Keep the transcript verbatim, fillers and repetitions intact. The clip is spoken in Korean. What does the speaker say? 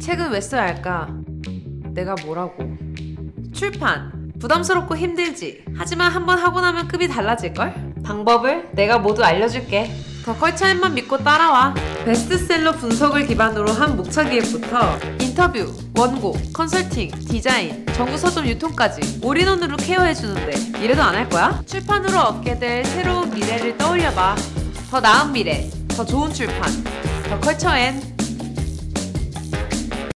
책은 왜 써야 할까? 내가 뭐라고? 출판 부담스럽고 힘들지. 하지만 한번 하고 나면 급이 달라질걸? 방법을 내가 모두 알려줄게. 더컬처엠만 믿고 따라와. 베스트셀러 분석을 기반으로 한 목차 기획부터 인터뷰, 원고, 컨설팅, 디자인, 정부 서점 유통까지 올인원으로 케어해주는데 이래도 안 할 거야? 출판으로 얻게 될 새로운 미래를 떠올려봐. 더 나은 미래, 더 좋은 출판, 더컬처엔